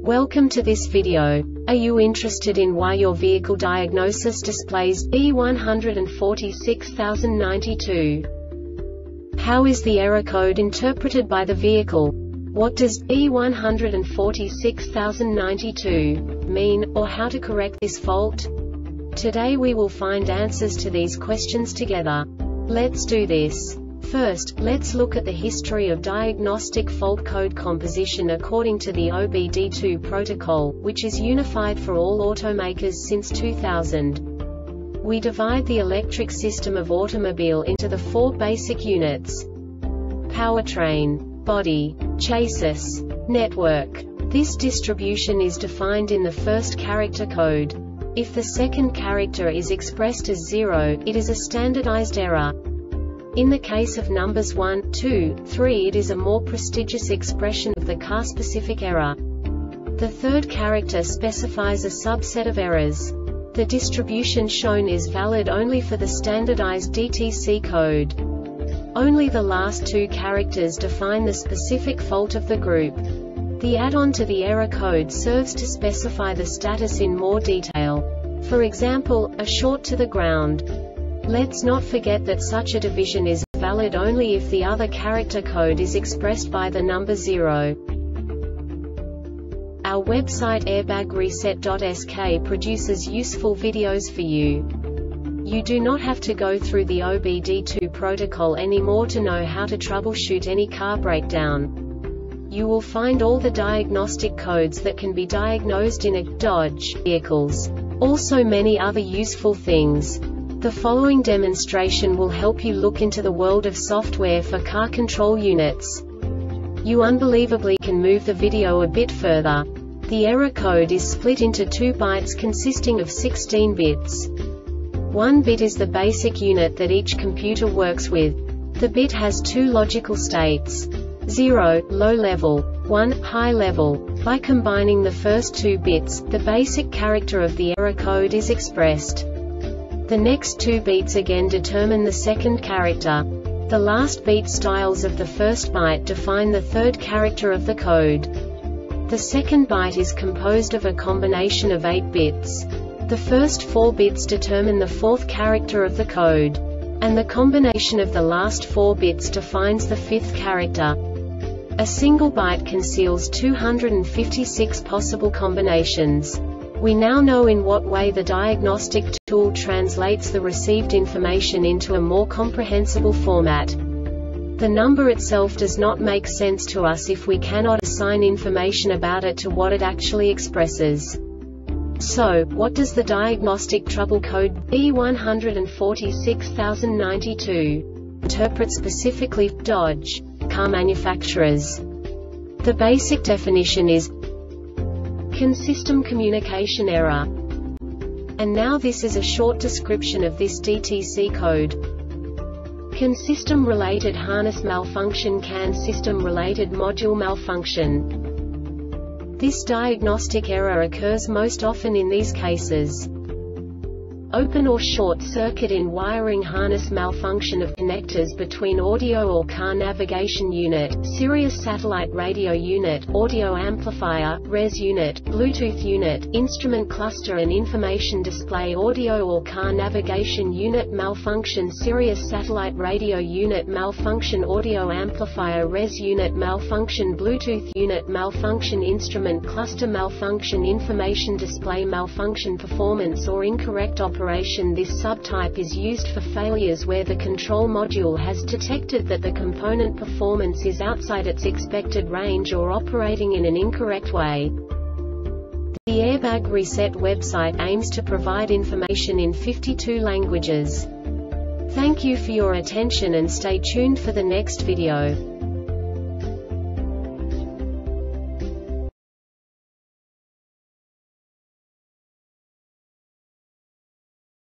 Welcome to this video. Are you interested in why your vehicle diagnosis displays E146092? How is the error code interpreted by the vehicle? What does E146092 mean, or how to correct this fault? Today we will find answers to these questions together. Let's do this. First, let's look at the history of diagnostic fault code composition according to the OBD2 protocol, which is unified for all automakers since 2000. We divide the electric system of automobile into the four basic units: powertrain, body, chassis, network. This distribution is defined in the first character code. If the second character is expressed as 0, it is a standardized error. In the case of numbers 1, 2, 3, it is a more prestigious expression of the car-specific error. The third character specifies a subset of errors. The distribution shown is valid only for the standardized DTC code. Only the last two characters define the specific fault of the group. The add-on to the error code serves to specify the status in more detail. For example, a short to the ground. Let's not forget that such a division is valid only if the other character code is expressed by the number 0. Our website airbagreset.sk produces useful videos for you. You do not have to go through the OBD2 protocol anymore to know how to troubleshoot any car breakdown. You will find all the diagnostic codes that can be diagnosed in a Dodge vehicles. Also many other useful things. The following demonstration will help you look into the world of software for car control units. You unbelievably can move the video a bit further. The error code is split into 2 bytes consisting of 16 bits. 1 bit is the basic unit that each computer works with. The bit has 2 logical states: 0, low level, 1, high level. By combining the first 2 bits, the basic character of the error code is expressed. The next 2 beats again determine the second character. The last beat styles of the first byte define the third character of the code. The second byte is composed of a combination of 8 bits. The first 4 bits determine the fourth character of the code. And the combination of the last 4 bits defines the fifth character. A single byte conceals 256 possible combinations. We now know in what way the diagnostic tool translates the received information into a more comprehensible format. The number itself does not make sense to us if we cannot assign information about it to what it actually expresses. So, what does the diagnostic trouble code E146092 interpret specifically for Dodge car manufacturers? The basic definition is Consystem communication error. And now this is a short description of this DTC code. Consystem-related harness malfunction, CAN system-related module malfunction. This diagnostic error occurs most often in these cases: open or short circuit in wiring, harness malfunction of connectors between audio or car navigation unit, Sirius satellite radio unit, audio amplifier, res unit, Bluetooth unit, instrument cluster and information display, audio or car navigation unit malfunction, Sirius satellite radio unit malfunction, audio amplifier, res unit malfunction, Bluetooth unit malfunction, instrument cluster malfunction, information display malfunction, performance or incorrect operation. This subtype is used for failures where the control module has detected that the component performance is outside its expected range or operating in an incorrect way. The Airbag Reset website aims to provide information in 52 languages. Thank you for your attention and stay tuned for the next video.